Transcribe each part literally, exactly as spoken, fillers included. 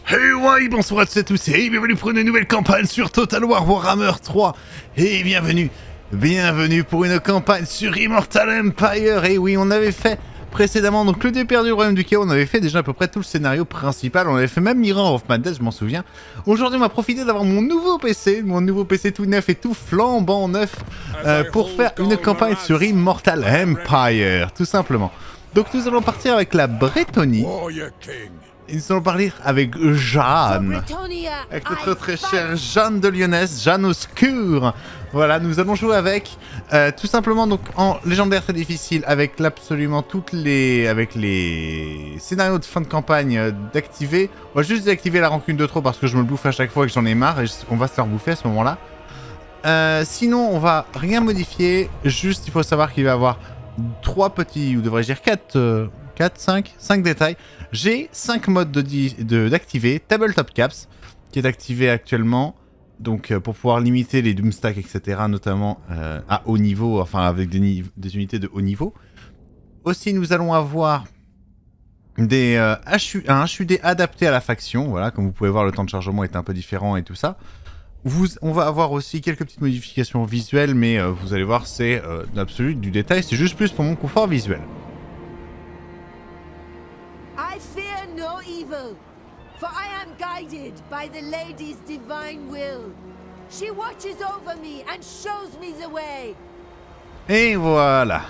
Hey ouais, bonsoir à tous et tous et bienvenue pour une nouvelle campagne sur Total War Warhammer trois. Et bienvenue, bienvenue pour une campagne sur Immortal Empire. Et oui, on avait fait précédemment donc le départ du Royaume du Chaos, on avait fait déjà à peu près tout le scénario principal, on avait fait même Mirror of Madness, je m'en souviens. Aujourd'hui on m'a profité d'avoir mon nouveau P C, mon nouveau P C tout neuf et tout flambant neuf euh, pour faire une campagne sur Immortal Empire, tout simplement. Donc nous allons partir avec la Brétonie. Et nous allons parler avec Jeanne, avec notre très chère Jeanne de Lyonesse, Jeanne Oscure. Voilà, nous allons jouer avec, euh, tout simplement donc en légendaire très difficile, avec absolument toutes les, avec les scénarios de fin de campagne euh, d'activer. On va juste désactiver la rancune de trop parce que je me le bouffe à chaque fois et que j'en ai marre et on va se faire bouffer à ce moment-là. Euh, sinon, on va rien modifier, juste il faut savoir qu'il va y avoir trois petits, ou devrais-je dire quatre, euh, quatre, cinq, cinq détails. J'ai cinq modes d'activer, de, de, Tabletop Caps, qui est activé actuellement, donc euh, pour pouvoir limiter les Doomstack, et cetera, notamment euh, à haut niveau, enfin avec des, des unités de haut niveau. Aussi, nous allons avoir des, euh, H U, un H U D adapté à la faction, voilà, comme vous pouvez voir, le temps de chargement est un peu différent et tout ça. Vous, on va avoir aussi quelques petites modifications visuelles, mais euh, vous allez voir, c'est euh, d'absolu du détail, c'est juste plus pour mon confort visuel. I fear no evil, for I am guided by the Lady's divine will. She watches over me and shows me the way. Et voilà.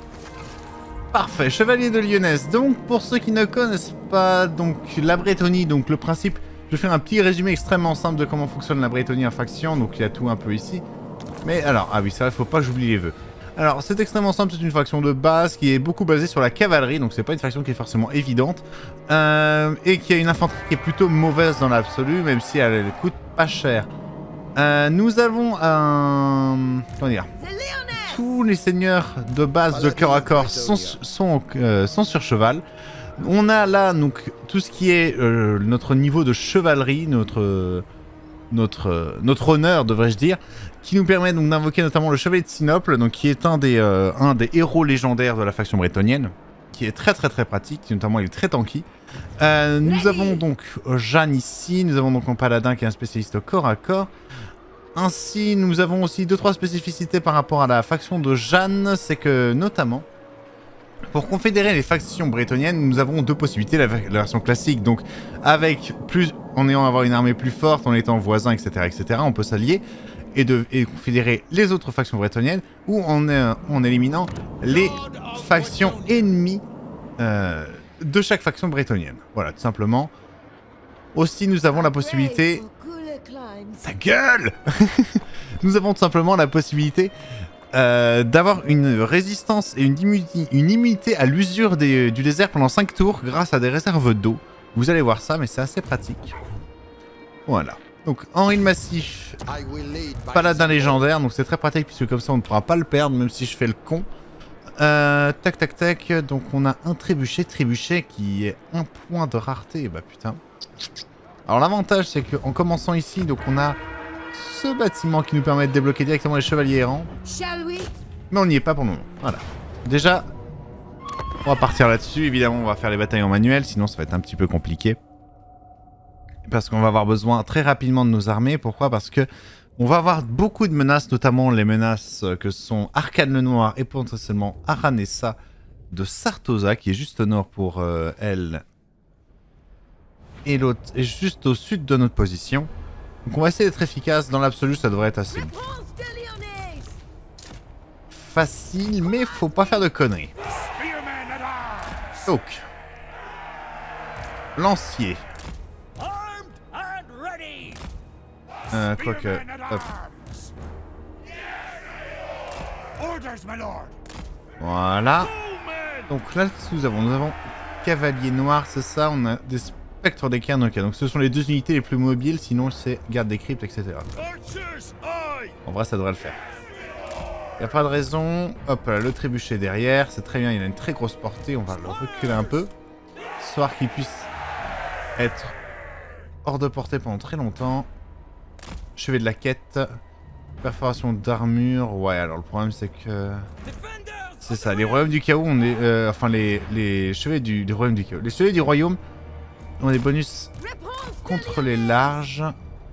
Parfait, Chevalier de Lyonesse. Donc, pour ceux qui ne connaissent pas donc la Brétonie, donc le principe, je vais faire un petit résumé extrêmement simple de comment fonctionne la Brétonie en faction. Donc, il y a tout un peu ici. Mais alors, ah oui, ça, il faut pas que j'oublie les vœux. Alors, c'est extrêmement simple, c'est une faction de base qui est beaucoup basée sur la cavalerie, donc c'est pas une faction qui est forcément évidente, euh, et qui a une infanterie qui est plutôt mauvaise dans l'absolu, même si elle, elle coûte pas cher. Euh, nous avons un... comment dire, tous les seigneurs de base de cœur à corps sont, sont, euh, sont sur cheval. On a là donc tout ce qui est euh, notre niveau de chevalerie, notre... Notre, notre honneur, devrais-je dire, qui nous permet donc d'invoquer notamment le Chevalier de Sinople, donc qui est un des, euh, un des héros légendaires de la faction brétonienne, qui est très très très pratique, notamment il est très tanky. Euh, nous avons donc Jeanne ici, nous avons donc un paladin qui est un spécialiste au corps à corps. Ainsi, nous avons aussi deux trois spécificités par rapport à la faction de Jeanne, c'est que notamment, pour confédérer les factions brétoniennes, nous avons deux possibilités, la, la version classique, donc avec plus, en ayant avoir une armée plus forte, en étant voisins, et cetera, et cetera, on peut s'allier et, de, et confédérer les autres factions brétoniennes, ou en, euh, en éliminant les factions ennemies euh, de chaque faction brétonienne. Voilà, tout simplement. Aussi, nous avons la possibilité... Ta gueule. Nous avons tout simplement la possibilité... Euh, d'avoir une résistance et une, immunité, une immunité à l'usure du désert pendant cinq tours grâce à des réserves d'eau. Vous allez voir ça, mais c'est assez pratique. Voilà. Donc, Henri le Massif, paladin légendaire, donc c'est très pratique puisque comme ça on ne pourra pas le perdre, même si je fais le con. Euh, tac, tac, tac. Donc, on a un trébuchet, trébuchet qui est un point de rareté. Bah putain. Alors, l'avantage, c'est qu'en commençant ici, donc on a ce bâtiment qui nous permet de débloquer directement les chevaliers errants. Mais on n'y est pas pour le moment. Voilà. Déjà, on va partir là-dessus. Évidemment, on va faire les batailles en manuel, sinon ça va être un petit peu compliqué. Parce qu'on va avoir besoin très rapidement de nos armées. Pourquoi? Parce que on va avoir beaucoup de menaces, notamment les menaces que sont Arcane le Noir et potentiellement Aranessa de Sartosa, qui est juste au nord pour euh, elle. Et l'autre est juste au sud de notre position. Donc on va essayer d'être efficace, dans l'absolu ça devrait être assez facile, mais faut pas faire de conneries. Donc, lancier. Euh, quoique, hop. Voilà. Donc là, nous avons, nous avons cavalier noir, c'est ça, on a des spectres des cairns, ok. Donc ce sont les deux unités les plus mobiles, sinon c'est garde des cryptes, et cetera. En vrai, ça devrait le faire. Il n'y a pas de raison. Hop là, le trébuchet derrière, c'est très bien, il a une très grosse portée, on va le reculer un peu. Histoire qu'il puisse être hors de portée pendant très longtemps. Chevet de la quête. Perforation d'armure. Ouais, alors le problème c'est que... C'est ça, les royaumes du chaos, on est... Euh, enfin, les, les chevets du, du royaume du chaos. Les chevets du royaume ont des bonus contrôler large.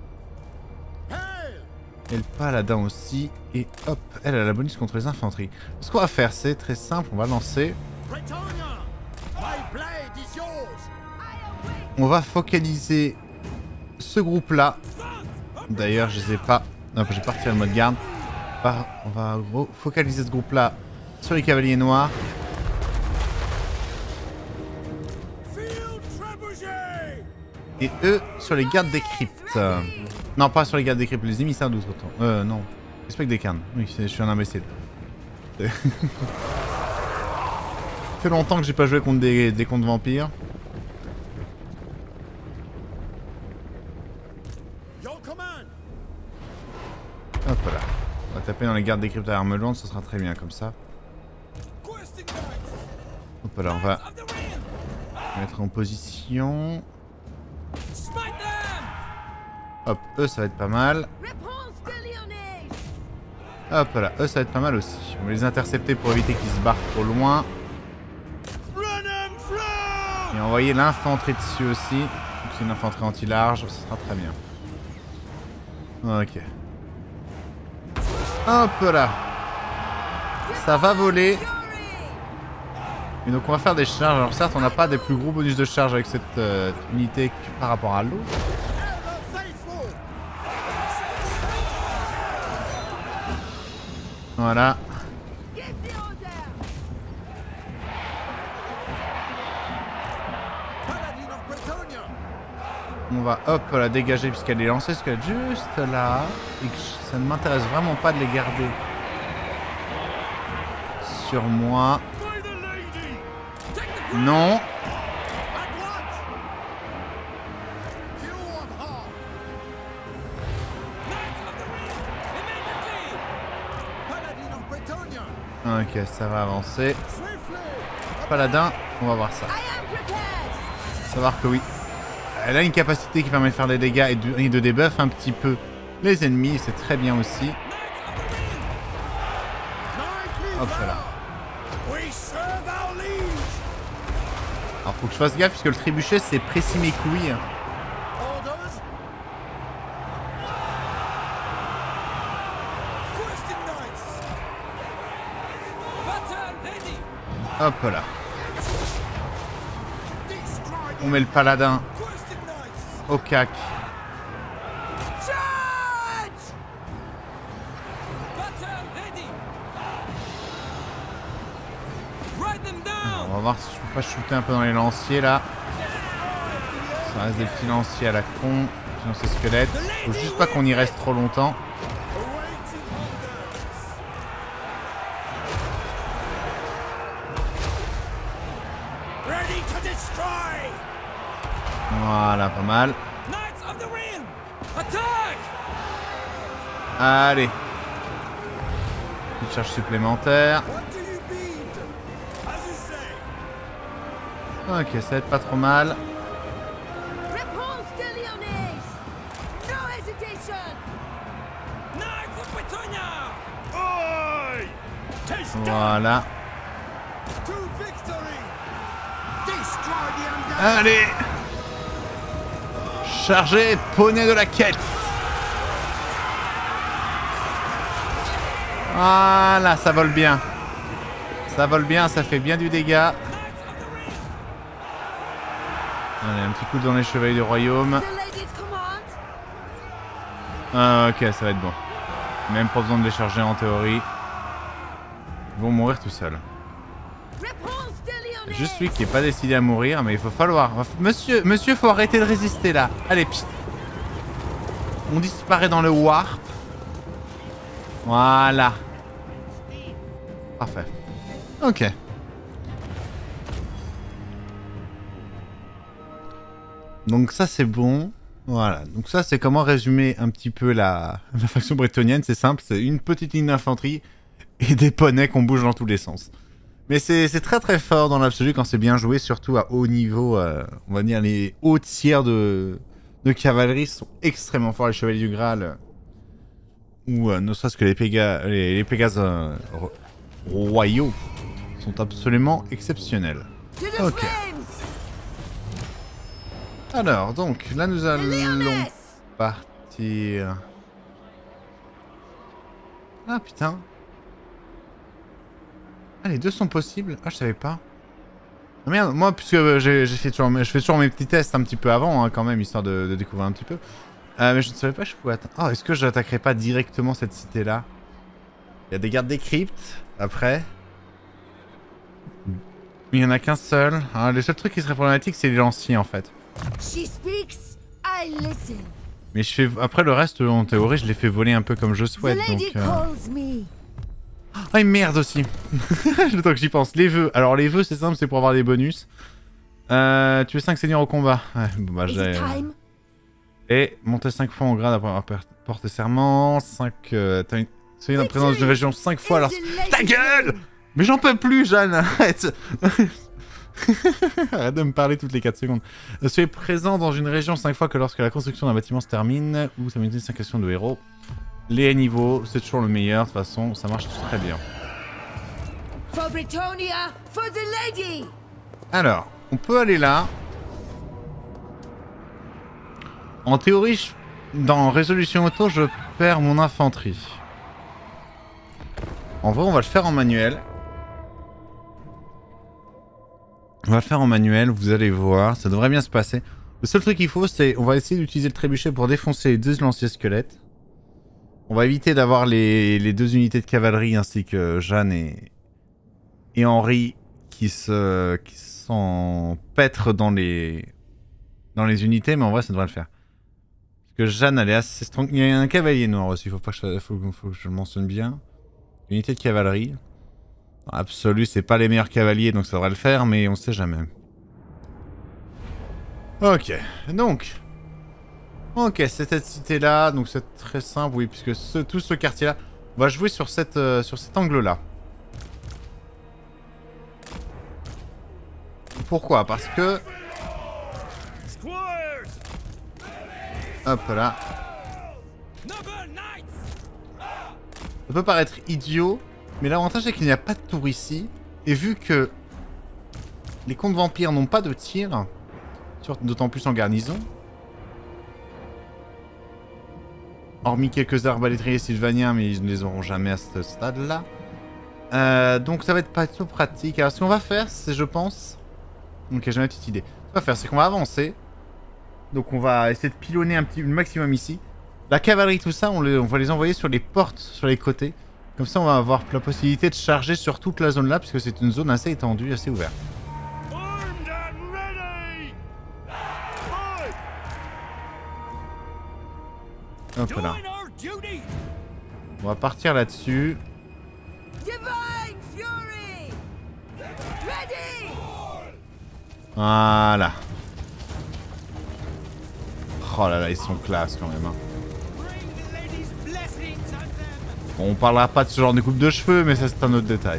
Et le paladin aussi. Et hop, elle a la bonus contre les infanteries. Ce qu'on va faire, c'est très simple, on va lancer. On va focaliser ce groupe-là. D'ailleurs, je les ai pas... Non, j'ai pas retiré le mode garde. On va focaliser ce groupe-là sur les cavaliers noirs. Et eux sur les gardes des cryptes. Non, pas sur les gardes des cryptes, les émissaires d'outre. Euh, non. Respect des carnes. Oui, je suis un imbécile. Ça fait longtemps que j'ai pas joué contre des, des contre vampires. Hop là. On va taper dans les gardes des cryptes à armes lourdes, ça sera très bien comme ça. Hop là, on va mettre en position. Hop, eux ça va être pas mal. Hop là, eux ça va être pas mal aussi. On va les intercepter pour éviter qu'ils se barrent trop loin. Et envoyer l'infanterie dessus aussi. C'est une infanterie anti-large, ça sera très bien. Ok. Hop là. Ça va voler. Et donc on va faire des charges. Alors certes on n'a pas des plus gros bonus de charge avec cette euh, unité que par rapport à l'autre. Voilà. On va hop la dégager puisqu'elle est lancée, parce qu'elle est juste là. Et que ça ne m'intéresse vraiment pas de les garder sur moi. Non. Ok, ça va avancer. Paladin, on va voir ça. Savoir que oui. Elle a une capacité qui permet de faire des dégâts et de, et de debuff un petit peu les ennemis, c'est très bien aussi. Hop là. Alors faut que je fasse gaffe puisque le trébuchet c'est précis mes couilles. Hop là. On met le paladin au cac. Alors, on va voir si je peux pas shooter un peu dans les lanciers là. Ça reste des petits lanciers à la con. Sinon c'est squelette. Faut juste pas qu'on y reste trop longtemps. Voilà, pas mal. Allez. Une charge supplémentaire. Ok, ça va être pas trop mal. Voilà. Allez. Chargez, poney de la quête. Voilà, ça vole bien. Ça vole bien, ça fait bien du dégât. Allez, un petit coup dans les chevaliers du royaume. Ah, ok, ça va être bon. Même pas besoin de les charger en théorie. Ils vont mourir tout seuls. Juste lui qui est pas décidé à mourir, mais il faut falloir. Monsieur, monsieur, faut arrêter de résister là. Allez, pst. On disparaît dans le warp. Voilà. Parfait. Ok. Donc ça c'est bon. Voilà. Donc ça c'est comment résumer un petit peu la, la faction bretonnienne. C'est simple, c'est une petite ligne d'infanterie et des poneys qu'on bouge dans tous les sens. Mais c'est très très fort dans l'absolu quand c'est bien joué, surtout à haut niveau. Euh, on va dire les hauts tiers de, de cavalerie sont extrêmement forts. Les chevaliers du Graal, euh, ou euh, ne serait-ce que les Pégases, les, les Pégases euh, royaux sont absolument exceptionnels. Ok. Alors, donc, là nous allons Leoness! partir... Ah putain. Ah, les deux sont possibles? Ah, je savais pas. Ah, merde, moi, puisque euh, j'ai fait toujours, je fais toujours mes petits tests un petit peu avant, hein, quand même, histoire de, de découvrir un petit peu. Euh, mais je ne savais pas que je pouvais attendre. Oh, est-ce que je n'attaquerai pas directement cette cité-là? Il y a des gardes des cryptes, après. Il n'y en a qu'un seul. Ah, le seul truc qui serait problématique, c'est les lanciers, en fait. She speaks, I listen. Mais je fais... Après, le reste, en théorie, je les fais voler un peu comme je souhaite, The lady donc... Euh... calls me. Ah, une merde aussi. Le temps que j'y pense. Les vœux. Alors, les vœux, c'est simple, c'est pour avoir des bonus. Euh, tu veux cinq seigneurs au combat. Ouais, bon, bah, j'ai... Et monter cinq fois en grade après avoir porté serment. cinq... Euh, T'as une... Soyez en présence d'une région cinq fois alors... Ta gueule! Mais j'en peux plus, Jeanne. Arrête. Arrête de me parler toutes les quatre secondes. Soyez présent dans une région cinq fois que lorsque la construction d'un bâtiment se termine. Ou ça m'utilise cinq actions de héros. Les niveaux, c'est toujours le meilleur. De toute façon, ça marche très bien. For Bretonnia, for the lady. Alors, on peut aller là. En théorie, je... dans résolution auto, je perds mon infanterie. En vrai, on va le faire en manuel. On va le faire en manuel, vous allez voir, ça devrait bien se passer. Le seul truc qu'il faut, c'est... On va essayer d'utiliser le trébuchet pour défoncer les deux lanciers squelettes. On va éviter d'avoir les... les deux unités de cavalerie ainsi que Jeanne et, et Henri qui se qui s'empêtrent dans les dans les unités, mais en vrai ça devrait le faire. Parce que Jeanne elle est assez strong. Il y a un cavalier noir aussi, faut pas que je, faut, faut que je le mentionne bien. Unité de cavalerie. Dans l'absolu, c'est pas les meilleurs cavaliers, donc ça devrait le faire, mais on sait jamais. Ok, donc... Ok, c'est cette cité-là, donc c'est très simple, oui, puisque ce, tout ce quartier-là, on va jouer sur, cette, euh, sur cet angle-là. Pourquoi? Parce que... Hop là. Ça peut paraître idiot, mais l'avantage c'est qu'il n'y a pas de tour ici. Et vu que les comtes vampires n'ont pas de tir, d'autant plus en garnison, hormis quelques arbalétriers sylvaniens, mais ils ne les auront jamais à ce stade-là. Euh, donc ça va être pas tout pratique. Alors ce qu'on va faire, c'est je pense... Ok, j'ai ma petite idée. Ce qu'on va faire, c'est qu'on va avancer. Donc on va essayer de pilonner un petit le maximum ici. La cavalerie, tout ça, on, les, on va les envoyer sur les portes, sur les côtés. Comme ça, on va avoir la possibilité de charger sur toute la zone là, puisque c'est une zone assez étendue, assez ouverte. Hop là. On va partir là-dessus. Voilà. Oh là là, ils sont classe quand même. Hein. Bon, on parlera pas de ce genre de coupe de cheveux, mais ça c'est un autre détail.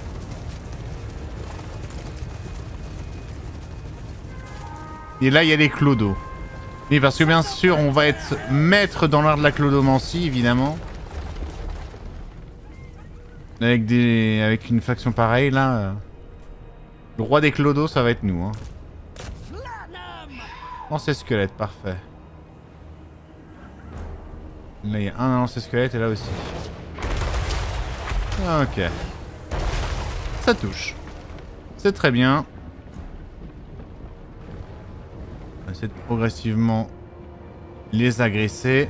Et là, il y a les clodos. Oui, parce que bien sûr, on va être maître dans l'art de la clodomancie, évidemment. Avec des, avec une faction pareille, là, euh... le roi des clodos, ça va être nous. Hein. Lancer squelette, parfait. Là, il y a un lancer squelette et là aussi. Ok. Ça touche. C'est très bien. On va essayer de progressivement les agresser.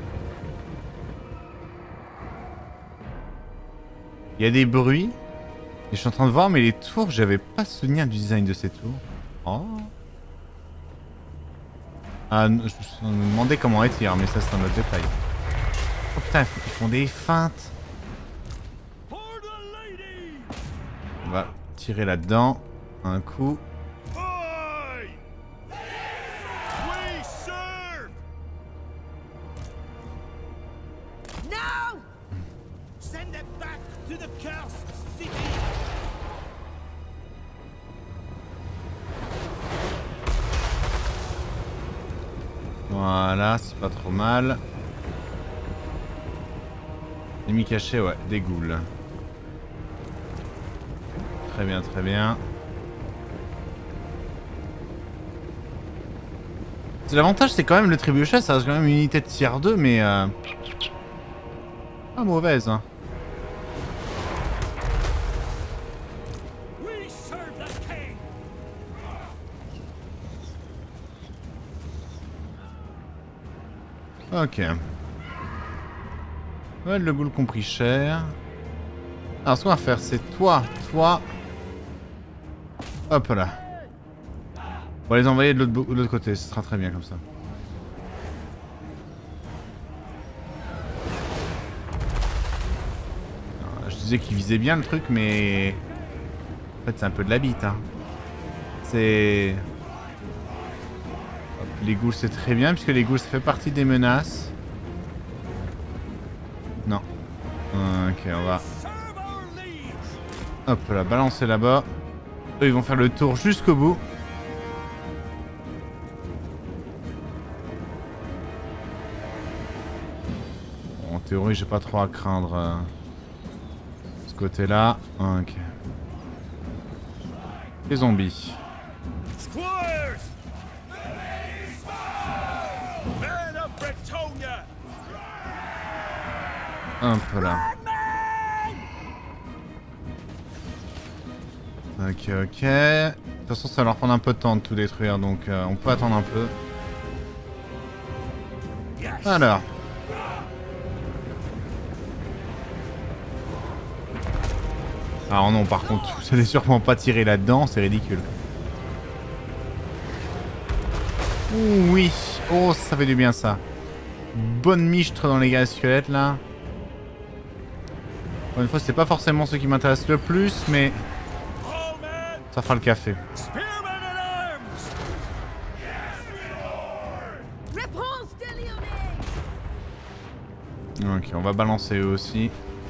Il y a des bruits. Et je suis en train de voir, mais les tours, j'avais pas souvenir du design de ces tours. Oh. Ah, je me demandais comment elles tirent, mais ça c'est un autre détail. Oh putain, ils font des feintes. On va tirer là-dedans. Un coup. Voilà, c'est pas trop mal. Ennemi caché, ouais, des ghouls. Très bien, très bien. L'avantage c'est quand même le trébuchet, ça reste quand même une unité de tier deux, mais... Euh... Pas mauvaise, hein. Ok. Ouais, le boule compris cher. Alors ce qu'on va faire, c'est toi, toi... Hop là. On va les envoyer de l'autre côté, ce sera très bien comme ça. Alors, je disais qu'ils visaient bien le truc, mais... En fait, c'est un peu de la bite, hein. C'est... Hop, les ghouls, c'est très bien, puisque les ghouls, ça fait partie des menaces. Non. Ok, on va... Hop là, balancer là-bas. Eux, ils vont faire le tour jusqu'au bout. En théorie, j'ai pas trop à craindre euh, ce côté-là. Ok. Les zombies. Hop là. Ok, ok. De toute façon, ça va leur prendre un peu de temps de tout détruire, donc euh, on peut attendre un peu. Alors. Alors non, par contre, vous allez sûrement pas tirer là-dedans, c'est ridicule. Ouh, oui. Oh, ça fait du bien, ça. Bonne michtre dans les gars squelettes, là. Encore une fois, c'est pas forcément ce qui m'intéresse le plus, mais... ça fera le café. Ok, on va balancer eux aussi.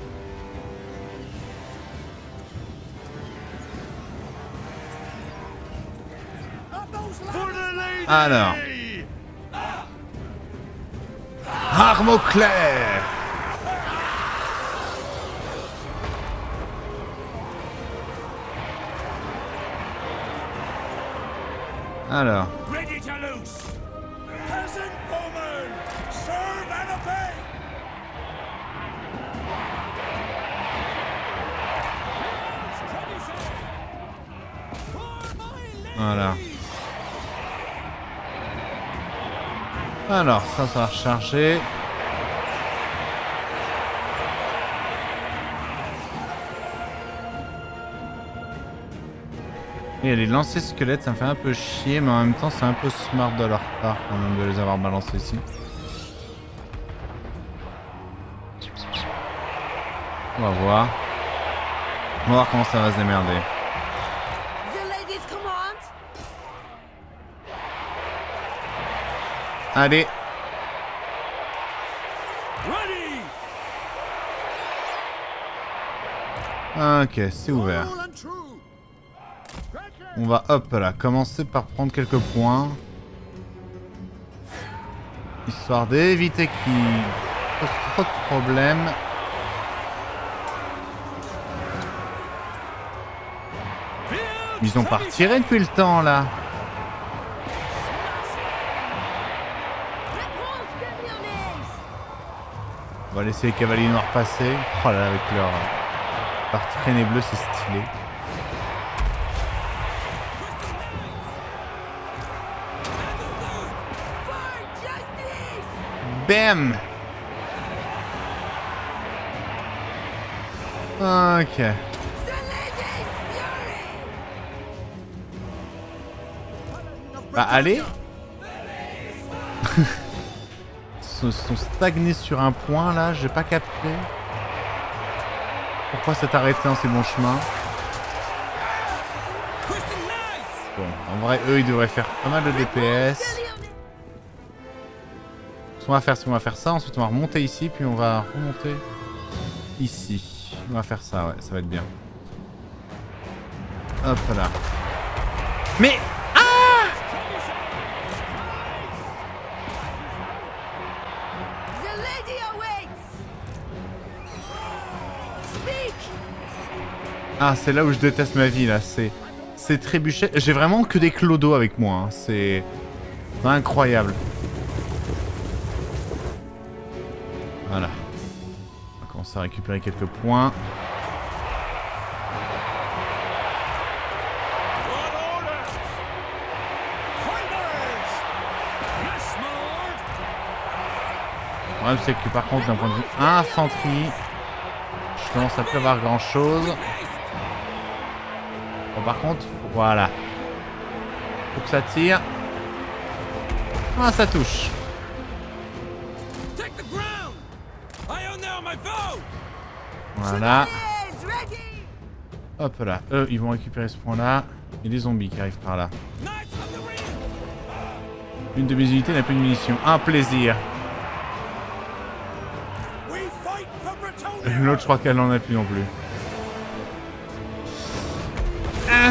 Alors. Arme au clair. Alors. Voilà. Alors, ça, ça va recharger. Et les lancers squelettes, ça me fait un peu chier, mais en même temps, c'est un peu smart de leur part quand même de les avoir balancés ici. On va voir. On va voir comment ça va se démerder. Allez. Ok, c'est ouvert. On va hop là, commencer par prendre quelques points. Histoire d'éviter qu'il pose trop de problèmes. Ils ont pas retiré depuis le temps là. On va laisser les cavaliers noirs passer. Oh là, avec leur, leur traînée bleue, c'est stylé. Bam! Ok. Bah allez. Ils sont stagnés sur un point là, j'ai pas capté. Pourquoi s'être arrêté dans ces bons chemins? Bon, en vrai, eux ils devraient faire pas mal de D P S. Ce qu'on va faire, c'est qu'on va faire ça, ensuite on va remonter ici, puis on va remonter ici. On va faire ça, ouais, ça va être bien. Hop là. Mais... Ah, c'est là où je déteste ma vie, là. C'est c'est trébuchet. J'ai vraiment que des clodos avec moi. Hein. C'est... Incroyable. Voilà. On va commencer à récupérer quelques points. Le problème c'est que par contre d'un point de vue infanterie, je commence à plus avoir grand chose. Bon, par contre, voilà. Faut que ça tire. Ah, ça touche. Voilà. Hop là. Eux, ils vont récupérer ce point là. Et des zombies qui arrivent par là. Une de mes unités n'a plus de munitions. Un plaisir. L'autre, je crois qu'elle n'en a plus non plus. Ah.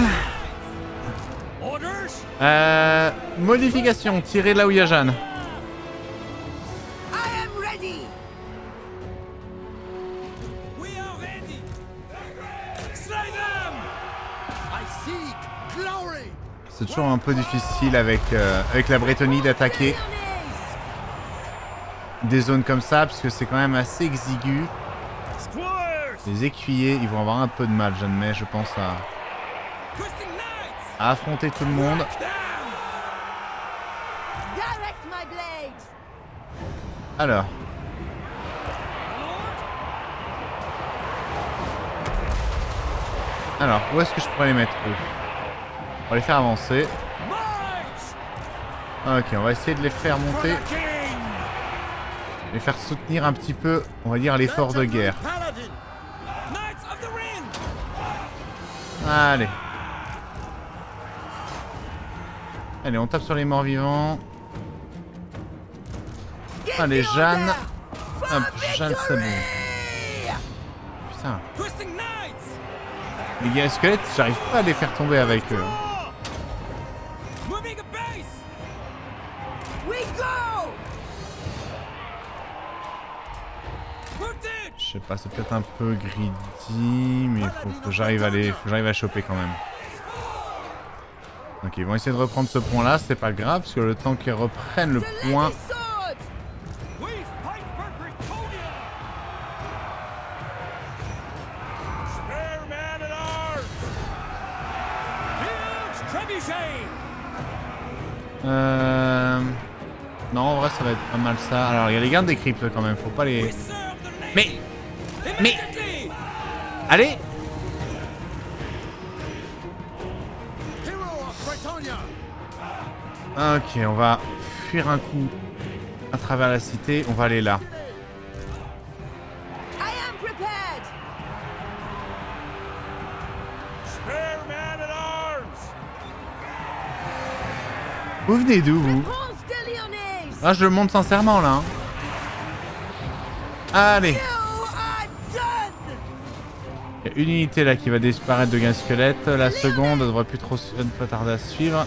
Euh, modification, tirer là où il y a Jeanne. C'est toujours un peu difficile avec, euh, avec la Bretonnie d'attaquer des zones comme ça, parce que c'est quand même assez exigu. Les écuyers, ils vont avoir un peu de mal, j'admets, je pense, à, à affronter tout le monde. Alors. Alors, où est-ce que je pourrais les mettre, eux? On va les faire avancer. Ok, on va essayer de les faire monter. Les faire soutenir un petit peu, on va dire, l'effort de guerre. Allez. Allez, on tape sur les morts vivants. Allez, Jeanne. Hop, Jeanne, c'est bon. Putain. Les gars squelettes, j'arrive pas à les faire tomber avec eux. Je sais pas, c'est peut-être un peu greedy, mais il faut que j'arrive à les, faut que j'arrive à choper quand même. Ok, ils vont essayer de reprendre ce point là, c'est pas grave, parce que le temps qu'ils reprennent le point... Euh... Non, en vrai, ça va être pas mal ça. Alors, il y a les gardes des cryptes quand même, faut pas les... Mais... Mais... Allez! Ok, on va fuir un coup à travers la cité. On va aller là. Vous venez d'où, vous? Ah, je le montre sincèrement, là. Hein. Allez. Il y a une unité, là, qui va disparaître de gain squelette. La seconde, elle devrait plus trop ne pas tarder à suivre.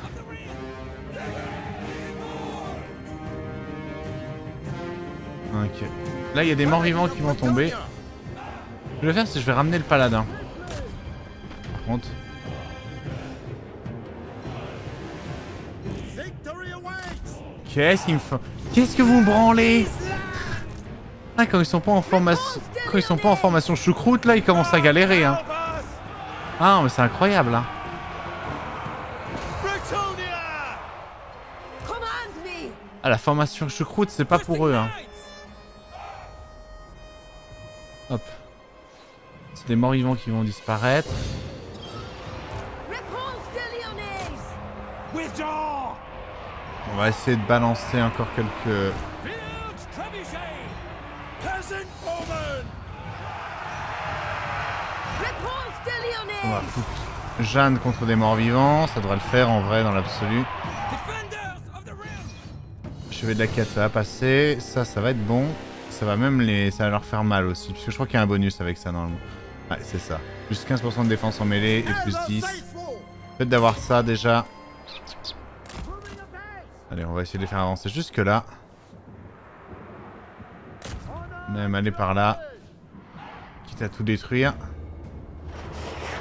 Ok. Là, il y a des morts vivants qui vont tomber. Ce que je vais faire, c'est que je vais ramener le paladin. Par contre... Qu'est-ce qu'il me faut? Qu'est-ce que vous me branlez? Ah, quand ils sont pas en formation, quand ils sont pas en formation choucroute, là, ils commencent à galérer. Hein. Ah, mais c'est incroyable. Hein. Ah, la formation choucroute, c'est pas pour eux. Hein. Hop. C'est des morts vivants qui vont disparaître. On va essayer de balancer encore quelques... On va foutre Jeanne contre des morts vivants, ça devrait le faire en vrai dans l'absolu. Chevet de la quête, ça va passer, ça, ça va être bon. Ça va même les... ça va leur faire mal aussi, puisque je crois qu'il y a un bonus avec ça normalement. Ouais, c'est ça. Plus quinze pour cent de défense en mêlée et plus dix. Peut-être d'avoir ça déjà. Allez, on va essayer de les faire avancer jusque là. Même aller par là. Quitte à tout détruire.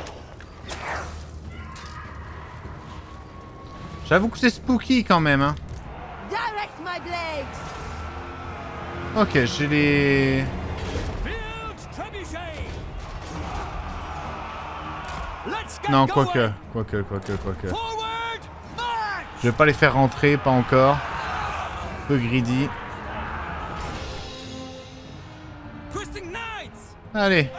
J'avoue que c'est spooky quand même. Hein. my blade. Ok, j'ai les... Non, quoique, quoique, quoique, quoique. Je vais pas les faire rentrer, pas encore. Un peu greedy. Allez.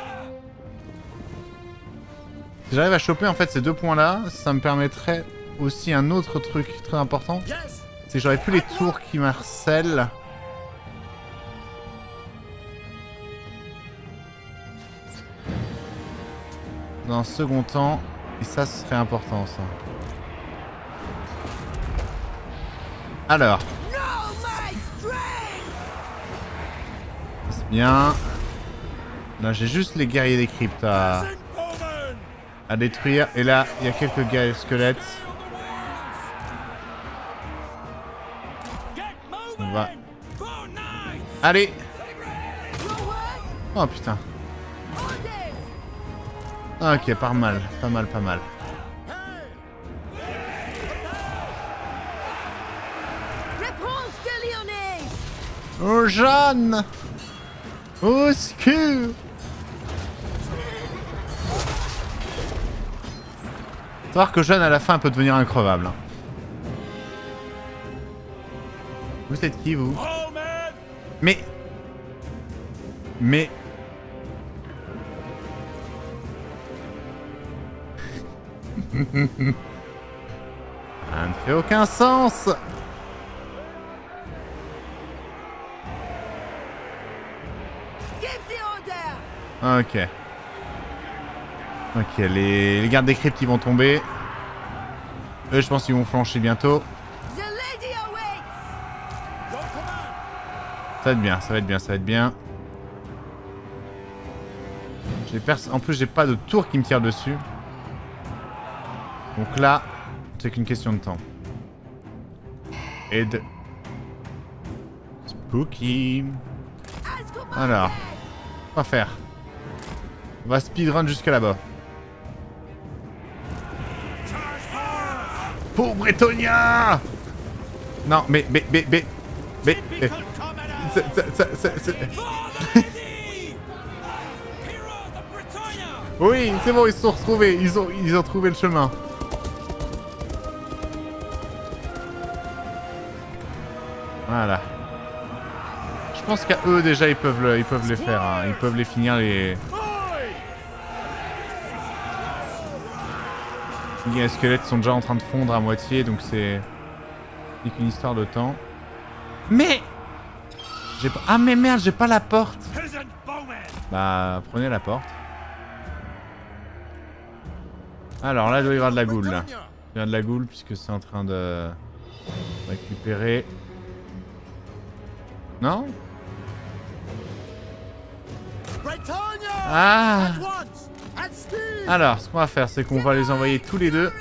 Si j'arrive à choper en fait ces deux points là, ça me permettrait aussi un autre truc très important. C'est que j'aurais plus les tours qui m'harcèlent. Dans un second temps. Et ça, ce serait important ça. Alors. C'est bien. Là, j'ai juste les guerriers des cryptes à... à détruire. Et là, il y a quelques guerriers squelettes. On va... Allez. Oh putain. Ok, pas mal, pas mal, pas mal. Oh Jeanne! Au secours! Savoir que Jeanne à la fin peut devenir increvable. Hein. Vous êtes qui vous? Mais... Mais... Ça ne fait aucun sens. Ok. Ok, les, les gardes des cryptes ils vont tomber. Eux je pense qu'ils vont flancher bientôt. Ça va être bien, ça va être bien, ça va être bien. En plus j'ai pas de tour qui me tire dessus. Donc là, c'est qu'une question de temps. Et de... Spooky. Alors, on va faire. On va speedrun jusqu'à là-bas. Pour Bretonnia! Non, mais, mais, mais, mais, mais... mais c'est, c'est, c'est, c'est... Oui, c'est bon, ils se sont retrouvés. Ils ont, ils ont trouvé le chemin. Voilà. Je pense qu'à eux déjà ils peuvent, le, ils peuvent les faire, hein. Ils peuvent les finir les... Les squelettes sont déjà en train de fondre à moitié donc c'est... C'est qu'une histoire de temps. Mais j'ai pas... Ah mais merde, j'ai pas la porte. Bah prenez la porte. Alors là il doit y avoir de la goule là. Il y a de la goule puisque c'est en train de récupérer... Non? Ah! Alors, ce qu'on va faire, c'est qu'on va les envoyer tous les deux.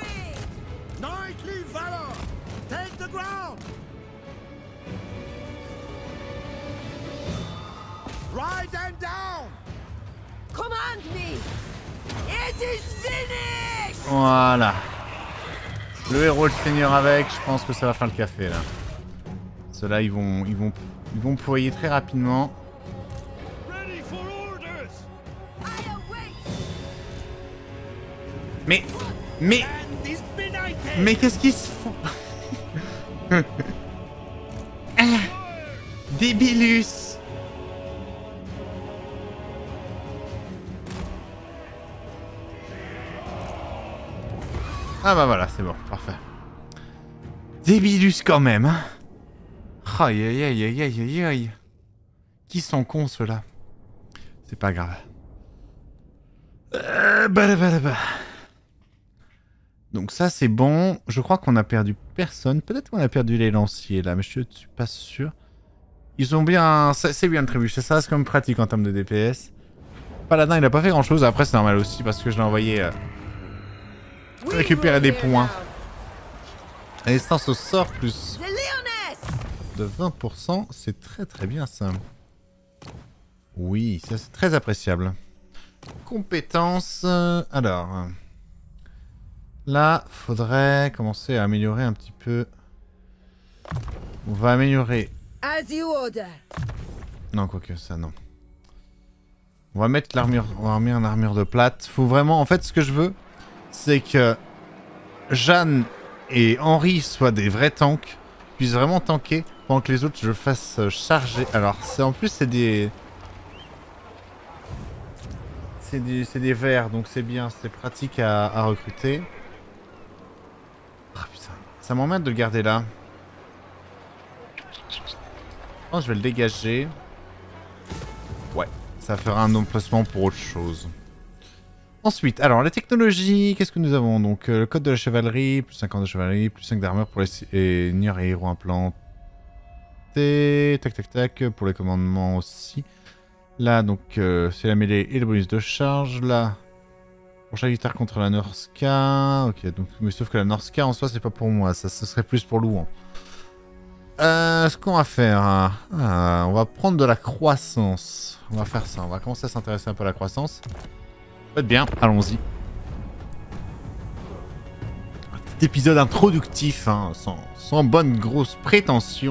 Voilà. Le héros le seigneur avec, je pense que ça va faire le café là. Ceux-là, ils vont, ils vont, ils vont ployer très rapidement. Mais, mais, mais qu'est-ce qu'ils se font? Ah, Débilus. Ah bah voilà, c'est bon, parfait. Débilus quand même, hein. Aïe aïe aïe aïe aïe aïe aïe. Qui sont cons ceux-là? C'est pas grave. Euh, bah, bah, bah. Donc ça c'est bon. Je crois qu'on a perdu personne. Peut-être qu'on a perdu les lanciers là, mais je suis pas sûr. Ils ont bien... C'est bien le trébuchet, ça reste comme pratique en termes de D P S. Paladin il a pas fait grand chose, après c'est normal aussi parce que je l'ai envoyé euh, récupérer des points. Résistance au sort plus de vingt pour cent, c'est très très bien ça. Oui, ça c'est très appréciable. Compétences, euh, alors... Là, faudrait commencer à améliorer un petit peu On va améliorer. As you order. Non, quoique ça, non. On va mettre l'armure. On va remettre une armure de plate. Faut vraiment. En fait, ce que je veux, c'est que Jeanne et Henri soient des vrais tanks, puissent vraiment tanker, pendant que les autres je fasse charger. Alors, c'est en plus, c'est des. C'est des, c'est des verts, donc c'est bien, c'est pratique à, à recruter. Ah putain, ça m'emmerde de le garder là. Je pense que je vais le dégager. Ouais, ça fera un emplacement pour autre chose. Ensuite, alors les technologies, qu'est-ce que nous avons? Donc euh, le code de la chevalerie, plus cinquante de chevalerie, plus cinq d'armure pour les seigneurs et héros implantés. Tac tac tac, pour les commandements aussi. Là, donc, euh, c'est la mêlée et le bonus de charge. Là, pour chaque guitare contre la Norska. Ok, donc, mais sauf que la Norska en soi, c'est pas pour moi. Ça, ce serait plus pour Louan. Euh, ce qu'on va faire, hein, ah, on va prendre de la croissance. On va faire ça. On va commencer à s'intéresser un peu à la croissance. Faites bien, allons-y. Un petit épisode introductif, hein, sans, sans bonne grosse prétention.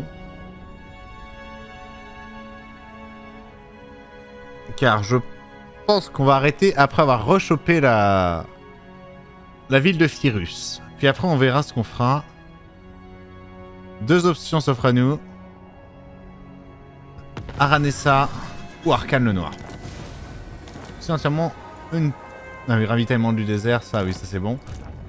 Car je pense qu'on va arrêter après avoir rechopé la... la ville de Firus. Puis après on verra ce qu'on fera. Deux options s'offrent à nous. Aranessa ou Arcane le Noir. C'est entièrement une... Ah oui, ravitaillement du désert, ça oui, ça c'est bon.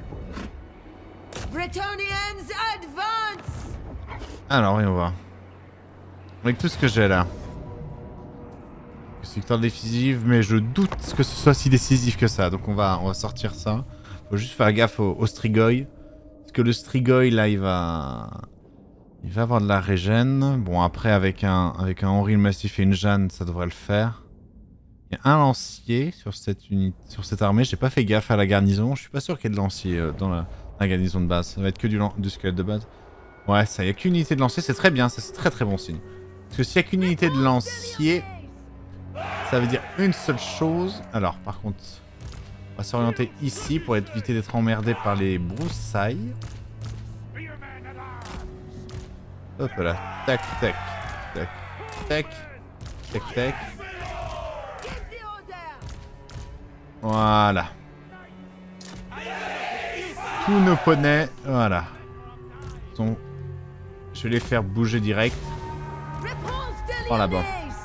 Bretonnians advance. Alors voyons voir. Avec tout ce que j'ai là. Victoire décisive, mais je doute que ce soit si décisif que ça. Donc on va, on va sortir ça. Faut juste faire gaffe au, au Strigoi. Parce que le Strigoi là il va... Il va avoir de la régène. Bon après avec un, avec un Henri le Massif et une Jeanne ça devrait le faire. Il y a un lancier sur cette, unité, sur cette armée. J'ai pas fait gaffe à la garnison. Je suis pas sûr qu'il y ait de lancier euh, dans la, la garnison de base. Ça va être que du, du squelette de base. Ouais ça, il n'y a qu'une unité de lancier. C'est très bien, ça c'est très très bon signe. Parce que s'il n'y a qu'une unité de lancier... Ça veut dire une seule chose. Alors, par contre, on va s'orienter ici pour éviter d'être emmerdé par les broussailles. Hop là. Tac, tac, tac, tac, tac, tac. Voilà. Tous nos poneys, voilà. Sont... Je vais les faire bouger direct. Oh là-bas.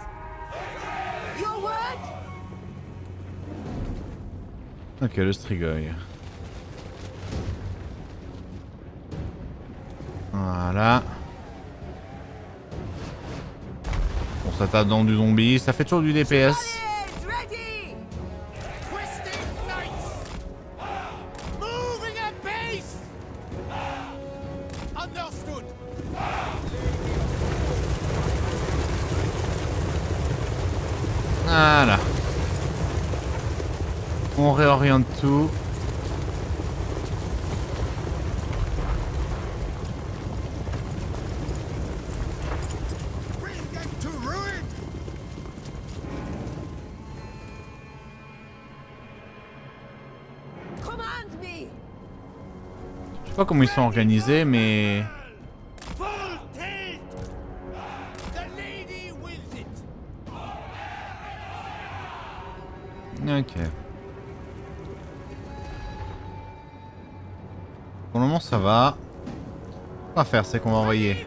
Ok, le Strigoi. Voilà. On s'attaque dans du zombie, ça fait toujours du D P S. Voilà. On réoriente tout. Je sais pas comment ils sont organisés, mais... Ok. Pour le moment ça va. Ce qu'on va faire c'est qu'on va envoyer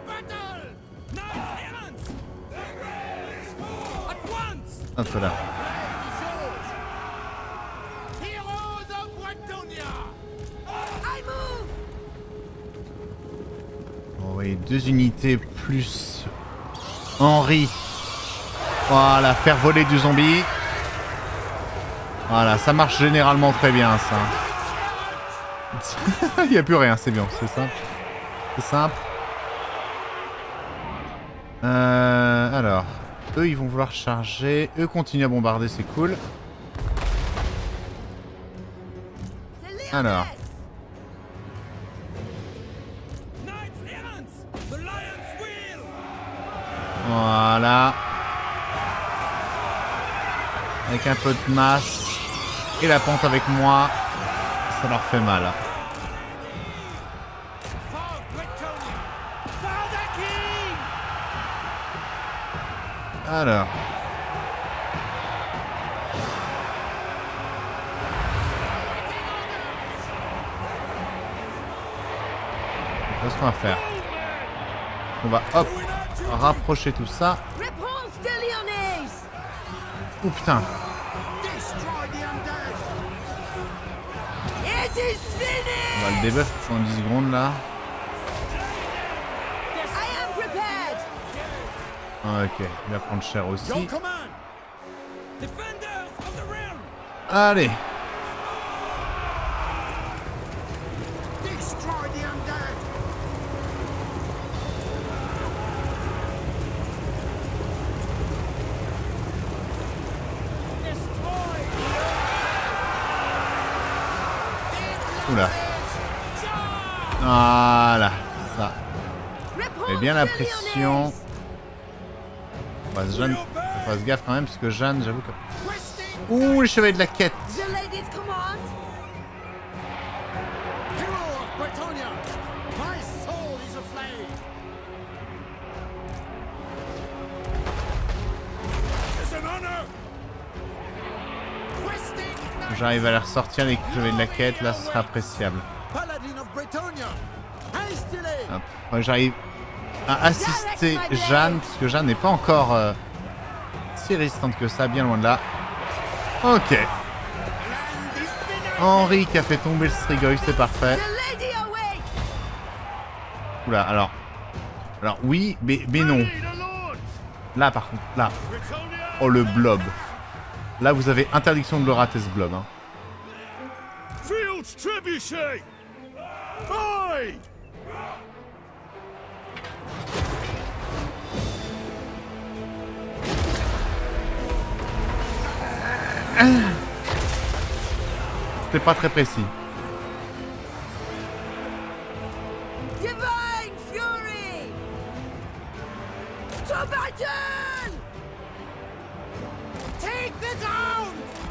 hop là. On va envoyer deux unités plus Henri. Voilà, faire voler du zombie. Voilà, ça marche généralement très bien ça. Il n'y a plus rien, c'est bien, c'est simple. C'est simple. Euh, alors, eux ils vont vouloir charger. Eux continuent à bombarder, c'est cool. Alors. Voilà. Avec un peu de masse. Et la pente avec moi. Ça leur fait mal. Alors. Qu'est-ce qu'on va faire? On va hop rapprocher tout ça. Oh putain. On va le débuff pendant dix secondes là. Ok, il va prendre cher aussi. Allez. Oula. Voilà, ça. Fais bien la pression. On fasse, Jeanne... On fasse gaffe quand même, parce que Jeanne, j'avoue que... Ouh, le chevalier de la quête. J'arrive à la ressortir avec le chevalier de la quête, là, ce sera appréciable. Hop. J'arrive à assister Jeanne, parce que Jeanne n'est pas encore euh, si résistante que ça, bien loin de là. Ok. Henri qui a fait tomber le Strigoi, c'est parfait. Oula, alors. Alors oui, mais, mais non. Là par contre, là. Oh le blob. Là vous avez interdiction de le rater ce blob. Hein. C'était pas très précis. Divine Fury! To battle! Take the ground!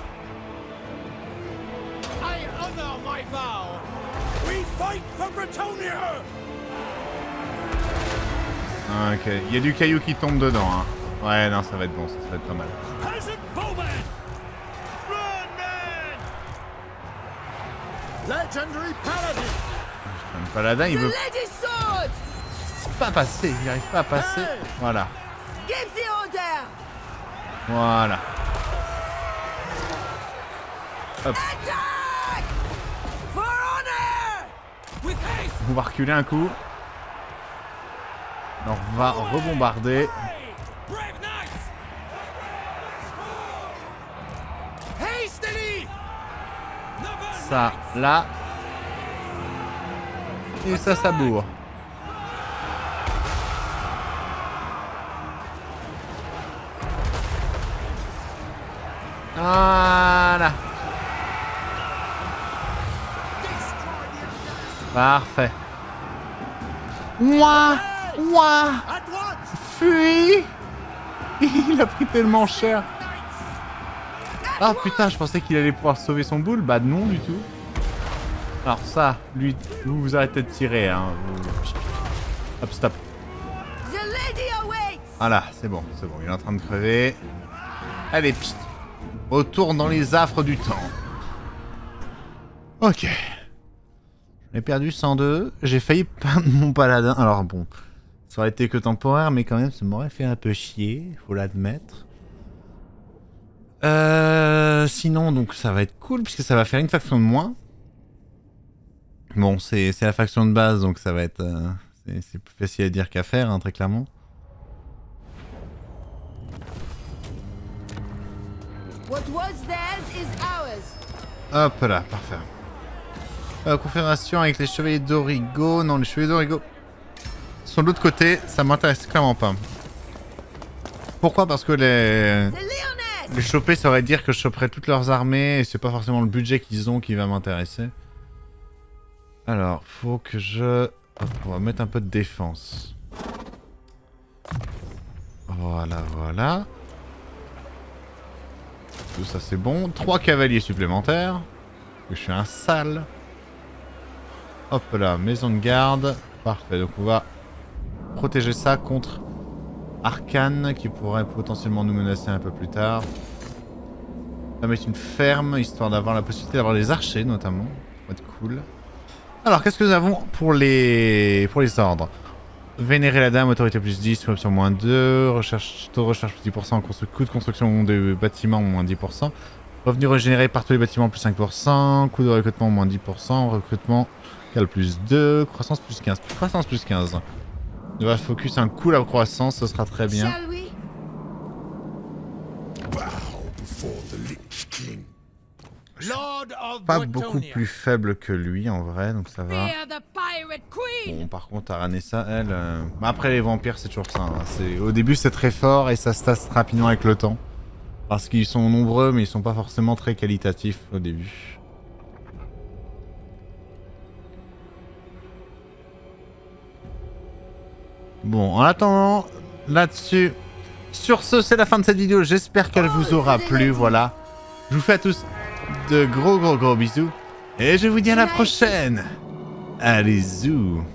I honor my vow! We fight for Bretonnia! Ah, ok, il y a du caillou qui tombe dedans. Hein. Ouais, non, ça va être bon, ça va être pas mal. Legendary Paladin. Le paladin, il veut pas passer, il n'arrive pas à passer. Voilà. Voilà. Hop. On va reculer un coup. On va rebombarder. Ça, là. Et ça, ça bourre. Voilà. Parfait. Ouah, ouah. Fuis. Il a pris tellement cher. Ah putain, je pensais qu'il allait pouvoir sauver son boule. Bah non du tout. Alors ça, lui, vous vous arrêtez de tirer. Hein. Hop, stop. Voilà, c'est bon, c'est bon. Il est en train de crever. Allez, pst. Retourne dans les affres du temps. Ok. J'ai perdu cent deux. J'ai failli perdre mon paladin. Alors bon, ça aurait été que temporaire, mais quand même, ça m'aurait fait un peu chier. Faut l'admettre. Euh, sinon, donc ça va être cool puisque ça va faire une faction de moins. Bon, c'est la faction de base, donc ça va être... Euh, c'est plus facile à dire qu'à faire, hein, très clairement. What was theirs is ours. Hop là, parfait. Euh, confédération avec les chevaliers d'Origo. Non, les chevaliers d'Origo sur l'autre côté, ça m'intéresse clairement pas. Pourquoi? Parce que les... Les choper, ça aurait dire que je choperais toutes leurs armées et c'est pas forcément le budget qu'ils ont qui va m'intéresser. Alors, faut que je... Hop, on va mettre un peu de défense. Voilà, voilà. Tout ça c'est bon. Trois cavaliers supplémentaires. Je suis un sale. Hop là, maison de garde. Parfait, donc on va protéger ça contre Arcane qui pourrait potentiellement nous menacer un peu plus tard. On va mettre une ferme histoire d'avoir la possibilité d'avoir des archers notamment. Ça va être cool. Alors qu'est-ce que nous avons pour les pour les ordres? Vénérer la dame, autorité plus dix, option moins deux, recherche, taux de recherche plus dix pour cent, coût de construction de bâtiments moins dix pour cent, revenu régénéré par tous les bâtiments plus cinq pour cent, coût de recrutement moins dix pour cent, recrutement égale plus deux, croissance plus quinze, croissance plus quinze. On va focus un coup la croissance, ce sera très bien. Shall we? Pas beaucoup plus faible que lui en vrai, donc ça va. Fear the pirate queen. Bon, par contre, Aranessa, elle... Euh... Bah, après, les vampires, c'est toujours ça. Hein. C'est... Au début, c'est très fort et ça se tasse rapidement avec le temps. Parce qu'ils sont nombreux, mais ils sont pas forcément très qualitatifs au début. Bon, en attendant, là-dessus... Sur ce, c'est la fin de cette vidéo. J'espère qu'elle vous aura plu, voilà. Je vous fais à tous de gros gros gros bisous. Et je vous dis à la prochaine. Allez, zou.